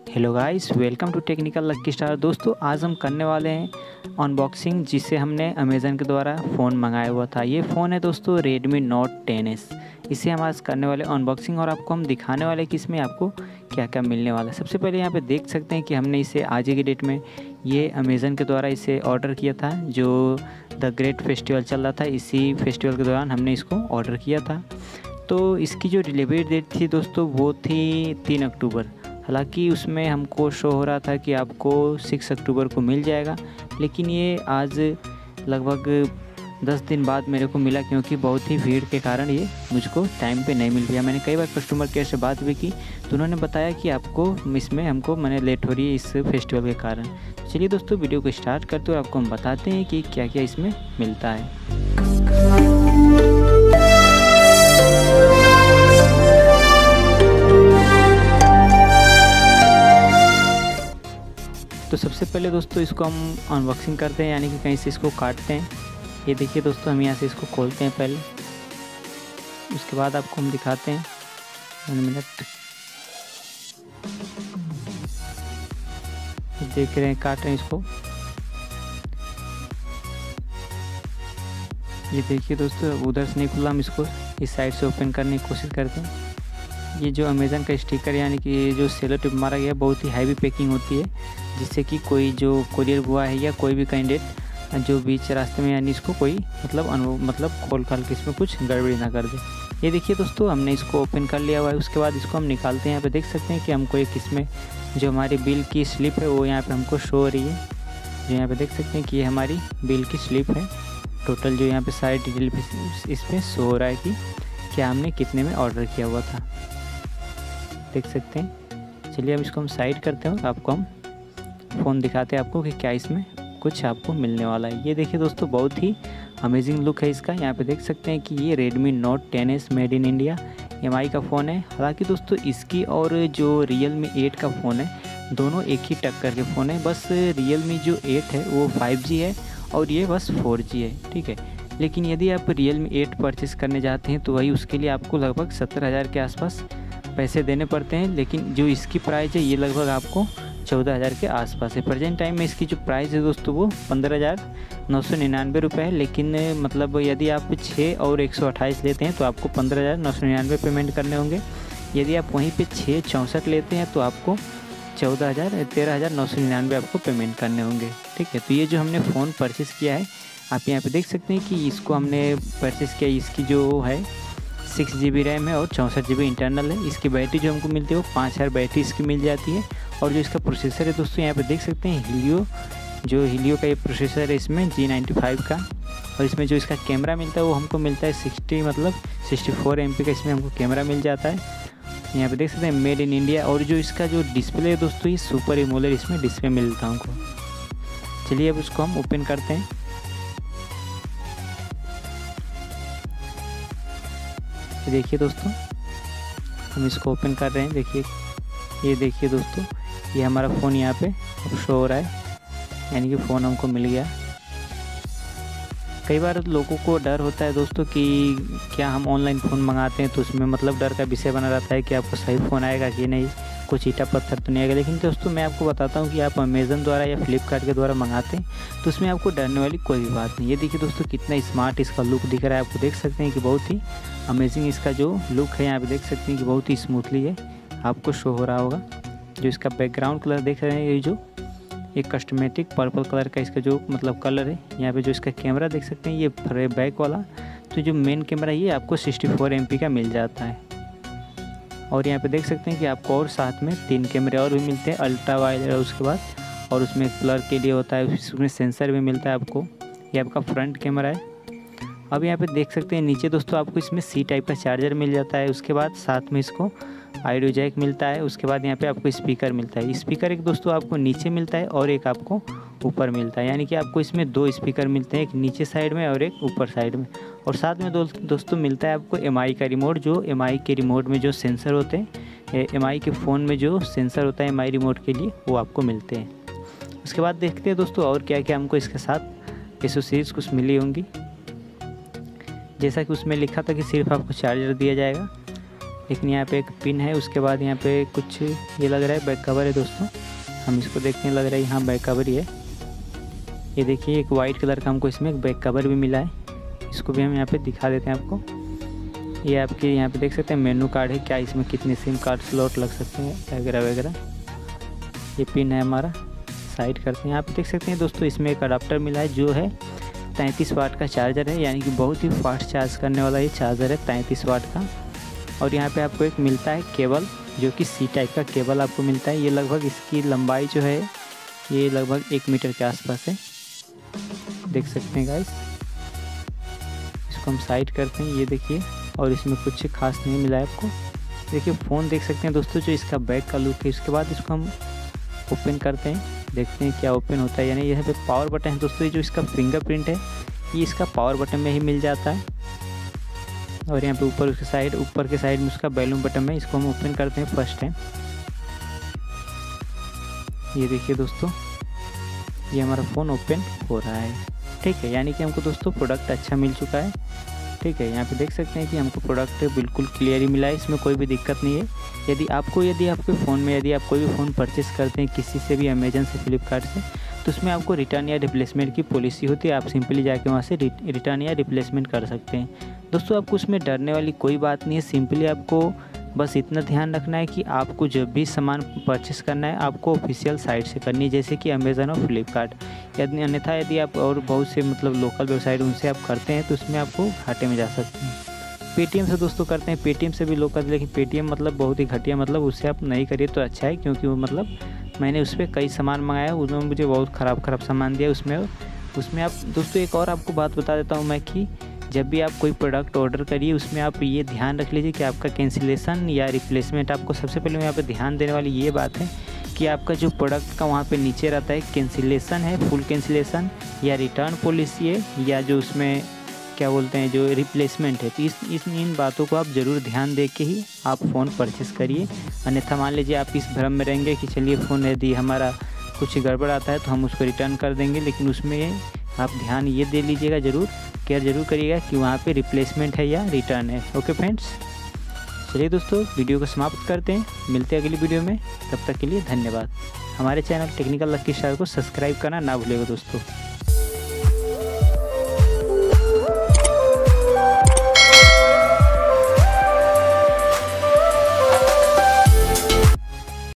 Hello guys, welcome to technical lucky star. दोस्तों, आज हम करने वाले हैं अनबॉक्सिंग, जिससे हमने अमेज़न के द्वारा फ़ोन मंगाया हुआ था। ये फ़ोन है दोस्तों Redmi Note 10S। इसे हम आज करने वाले अनबॉक्सिंग और आपको हम दिखाने वाले कि इसमें आपको क्या क्या मिलने वाला है। सबसे पहले यहाँ पे देख सकते हैं कि हमने इसे आज की डेट में ये अमेज़न के द्वारा इसे ऑर्डर किया था। जो द ग्रेट फेस्टिवल चल रहा था, इसी फेस्टिवल के दौरान हमने इसको ऑर्डर किया था। तो इसकी जो डिलीवरी डेट थी दोस्तों, वो थी 3 अक्टूबर। हालांकि उसमें हमको शो हो रहा था कि आपको 6 अक्टूबर को मिल जाएगा, लेकिन ये आज लगभग 10 दिन बाद मेरे को मिला, क्योंकि बहुत ही भीड़ के कारण ये मुझको टाइम पे नहीं मिल पाया। मैंने कई बार कस्टमर केयर से बात भी की, तो उन्होंने बताया कि आपको इसमें हमको लेट हो रही है इस फेस्टिवल के कारण। तो चलिए दोस्तों, वीडियो को स्टार्ट करते हैं और आपको हम बताते हैं कि क्या क्या इसमें मिलता है। तो सबसे पहले दोस्तों इसको हम अनबॉक्सिंग करते हैं, यानी कि कहीं से इसको काटते हैं। ये देखिए दोस्तों, हम यहाँ से इसको खोलते हैं पहले, उसके बाद आपको हम दिखाते हैं। 1 मिनट, देख रहे हैं, काट रहे हैं इसको। ये देखिए दोस्तों, उधर से नहीं खुला, हम इसको इस साइड से ओपन करने की कोशिश करते हैं। ये जो अमेज़न का स्टिकर, यानी कि ये जो सेलो टेप मारा गया है, बहुत ही हैवी पैकिंग होती है, जिससे कि कोई जो कोरियर बॉय है या कोई भी कैंडिडेट जो बीच रास्ते में यानी इसको कोई खोल खाल के इसमें कुछ गड़बड़ी ना कर दे। ये देखिए दोस्तों, हमने इसको ओपन कर लिया हुआ है। उसके बाद इसको हम निकालते हैं। यहाँ पे देख सकते हैं कि हमको एक इसमें जो हमारी बिल की स्लिप है वो यहाँ पे हमको शो हो रही है। जो यहाँ पे देख सकते हैं कि ये हमारी बिल की स्लिप है। टोटल जो यहाँ पे सारी डिटेल इसमें शो हो रहा है कि क्या हमने कितने में ऑर्डर किया हुआ था, देख सकते हैं। चलिए अब इसको हम साइड करते हैं और आपको हम फ़ोन दिखाते हैं आपको कि क्या इसमें कुछ आपको मिलने वाला है। ये देखिए दोस्तों, बहुत ही अमेजिंग लुक है इसका। यहाँ पे देख सकते हैं कि ये Redmi Note 10S made in India MI का फ़ोन है। हालांकि दोस्तों इसकी और जो Realme 8 का फ़ोन है, दोनों एक ही टक्कर के फ़ोन है। बस Realme जो 8 है वो 5G है और ये बस 4G है, ठीक है। लेकिन यदि आप Realme 8 परचेस करने जाते हैं तो वही उसके लिए आपको लगभग 70,000 के आसपास पैसे देने पड़ते हैं। लेकिन जो इसकी प्राइस है ये लगभग आपको 14,000 के आसपास है। प्रेजेंट टाइम में इसकी जो प्राइस है दोस्तों वो 15,999 रुपये है। लेकिन यदि आप 6 और 128 लेते हैं तो आपको 15,999 पेमेंट करने होंगे। यदि आप वहीं पे 664 लेते हैं तो आपको 13,999 आपको पेमेंट करने होंगे, ठीक है। तो ये जो हमने फ़ोन परचेज़ किया है, आप यहाँ पे देख सकते हैं कि इसको हमने परचेज़ किया। इसकी जो है 6 GB रैम है और 64 GB इंटरनल है। इसकी बैटरी जो हमको मिलती है वो 5000 बैटरी इसकी मिल जाती है। और जो इसका प्रोसेसर है दोस्तों, यहाँ पे देख सकते हैं हीलियो का ये प्रोसेसर है इसमें G95 का। और इसमें जो इसका कैमरा मिलता है वो हमको मिलता है 64 MP का इसमें हमको कैमरा मिल जाता है। यहाँ पे देख सकते हैं मेड इन इंडिया। और जो इसका जो डिस्प्ले है दोस्तों, ये सुपर एमोलेड इसमें डिस्प्ले मिलता है हमको। चलिए अब इसको हम ओपन करते हैं। देखिए दोस्तों, हम इसको ओपन कर रहे हैं। देखिए, ये देखिए दोस्तों, ये हमारा फ़ोन यहाँ पे अब शो हो रहा है, यानी कि फ़ोन हमको मिल गया। कई बार लोगों को डर होता है दोस्तों कि क्या हम ऑनलाइन फ़ोन मंगाते हैं तो उसमें डर का विषय बना रहता है कि आपको सही फ़ोन आएगा कि नहीं, कुछ ईटा पत्थर तो नहीं आएगा। लेकिन दोस्तों मैं आपको बताता हूँ कि आप अमेज़न द्वारा या फ्लिपकार्ट के द्वारा मंगाते हैं तो उसमें आपको डरने वाली कोई भी बात नहीं। ये देखिए दोस्तों, कितना स्मार्ट इसका लुक दिख रहा है। आपको देख सकते हैं कि बहुत ही अमेजिंग इसका जो लुक है। यहाँ पे देख सकते हैं कि बहुत ही स्मूथली है आपको शो हो रहा होगा। जो इसका बैकग्राउंड कलर देख रहे हैं, ये जो एक कस्टमेटिक पर्पल कलर का इसका जो कलर है। यहाँ पे जो इसका कैमरा देख सकते हैं, ये बैक वाला, तो जो मेन कैमरा ये आपको 64 MP का मिल जाता है। और यहाँ पे देख सकते हैं कि आपको और साथ में 3 कैमरे और भी मिलते हैं, अल्ट्रा वाइड है उसके बाद, और उसमें ब्लर के लिए होता है, उसमें सेंसर भी मिलता है आपको। ये आपका फ्रंट कैमरा है। अब यहाँ पे देख सकते हैं नीचे दोस्तों, आपको इसमें C टाइप का चार्जर मिल जाता है। उसके बाद साथ में इसको ऑडियो जैक मिलता है। उसके बाद यहाँ पे आपको स्पीकर मिलता है। स्पीकर एक दोस्तों आपको नीचे मिलता है और एक आपको ऊपर मिलता है, यानी कि आपको इसमें 2 स्पीकर मिलते हैं, एक नीचे साइड में और एक ऊपर साइड में। और साथ में दोस्तों मिलता है आपको MI का रिमोट। जो MI के रिमोट में जो सेंसर होते हैं, MI के फ़ोन में जो सेंसर होता है MI रिमोट के लिए, वो आपको मिलते हैं। उसके बाद देखते हैं दोस्तों और क्या क्या हमको इसके साथ एसोसीरीज कुछ मिली होंगी। जैसा कि उसमें लिखा था कि सिर्फ आपको चार्जर दिया जाएगा। लेकिन यहाँ पे एक पिन है। उसके बाद यहाँ पे कुछ ये लग रहा है बैक कवर है दोस्तों, हम इसको देखने लग रहा है यहाँ बैक कवर ही है। ये देखिए एक वाइट कलर का हमको इसमें एक बैक कवर भी मिला है, इसको भी हम यहाँ पे दिखा देते हैं आपको। ये आपके यहाँ पे देख सकते हैं मेनू कार्ड है, क्या इसमें कितने सिम कार्ड स्लॉट लग सकते हैं वगैरह वगैरह। ये पिन है हमारा, साइड करते हैं। यहाँ पे देख सकते हैं दोस्तों इसमें एक अडाप्टर मिला है जो है 33 वाट का चार्जर है, यानी कि बहुत ही फास्ट चार्ज करने वाला ये चार्जर है 33 वाट का। और यहाँ पे आपको एक मिलता है केबल, जो कि सी टाइप का केबल आपको मिलता है। ये लगभग इसकी लंबाई जो है ये लगभग 1 मीटर के आसपास है, देख सकते हैं गाइस। इसको हम साइड करते हैं, ये देखिए। और इसमें कुछ खास नहीं मिला है आपको। देखिए फ़ोन देख सकते हैं दोस्तों, जो इसका बैक का लुक है। उसके बाद इसको हम ओपन करते हैं, देखते हैं क्या ओपन होता है। यानी यहाँ पे पावर बटन है दोस्तों, ये जो इसका फिंगरप्रिंट है ये इसका पावर बटन में ही मिल जाता है। और यहाँ पे ऊपर उसके साइड, ऊपर के साइड में उसका बैलून बटन है। इसको हम ओपन करते हैं फर्स्ट टाइम। ये देखिए दोस्तों, ये हमारा फ़ोन ओपन हो रहा है, ठीक है। यानी कि हमको दोस्तों प्रोडक्ट अच्छा मिल चुका है, ठीक है। यहाँ पे देख सकते हैं कि हमको प्रोडक्ट बिल्कुल क्लियर ही मिला है, इसमें कोई भी दिक्कत नहीं है। यदि आपके फ़ोन में यदि आप कोई भी फ़ोन परचेस करते हैं किसी से भी, अमेजन से, फ्लिपकार्ट से, तो उसमें आपको रिटर्न या रिप्लेसमेंट की पॉलिसी होती है। आप सिंपली जाके वहाँ से रिटर्न या रिप्लेसमेंट कर सकते हैं दोस्तों। आपको उसमें डरने वाली कोई बात नहीं है। सिंपली आपको बस इतना ध्यान रखना है कि आपको जब भी सामान परचेस करना है आपको ऑफिशियल साइट से करनी है, जैसे कि अमेज़न और फ्लिपकार्ट। यदि अन्यथा यदि आप और बहुत से मतलब लोकल वेबसाइट उनसे आप करते हैं तो उसमें आपको घाटे में जा सकते हैं। पेटीएम से दोस्तों करते हैं, पेटीएम से भी लोग करते हैं, लेकिन पेटीएम मतलब बहुत ही घटिया, मतलब उससे आप नहीं करिए तो अच्छा है। क्योंकि वो मतलब मैंने उस पर कई सामान मंगाया, उन्होंने मुझे बहुत ख़राब सामान दिया उसमें आप दोस्तों एक और आपको बात बता देता हूँ मैं कि जब भी आप कोई प्रोडक्ट ऑर्डर करिए उसमें आप ये ध्यान रख लीजिए कि आपका कैंसिलेशन या रिप्लेसमेंट, आपको सबसे पहले यहाँ पे ध्यान देने वाली ये बात है कि आपका जो प्रोडक्ट का वहाँ पे नीचे रहता है कैंसिलेशन है, फुल कैंसिलेशन या रिटर्न पॉलिसी है, या जो उसमें क्या बोलते हैं जो रिप्लेसमेंट है। तो इन बातों को आप ज़रूर ध्यान दे के ही आप फ़ोन परचेस करिए। अन्यथा मान लीजिए आप इस भ्रम में रहेंगे कि चलिए फ़ोन यदि हमारा कुछ गड़बड़ आता है तो हम उसको रिटर्न कर देंगे, लेकिन उसमें आप ध्यान ये दे लीजिएगा, ज़रूर केयर ज़रूर करिएगा कि वहाँ पे रिप्लेसमेंट है या रिटर्न है। ओके फ्रेंड्स, चलिए दोस्तों वीडियो को समाप्त करते हैं, मिलते हैं अगली वीडियो में। तब तक के लिए धन्यवाद। हमारे चैनल टेक्निकल लकी स्टार को सब्सक्राइब करना ना भूलिएगा दोस्तों।